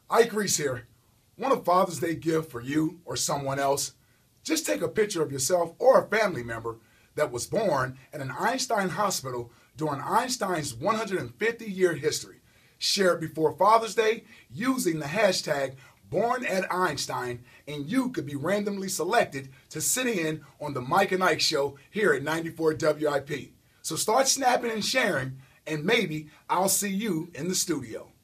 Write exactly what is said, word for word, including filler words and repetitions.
Ike Reese here. Want a Father's Day gift for you or someone else? Just take a picture of yourself or a family member that was born at an Einstein hospital during Einstein's one hundred fifty year history. Share it before Father's Day using the hashtag Born At Einstein, and you could be randomly selected to sit in on the Mike and Ike show here at ninety-four W I P. So start snapping and sharing, and maybe I'll see you in the studio.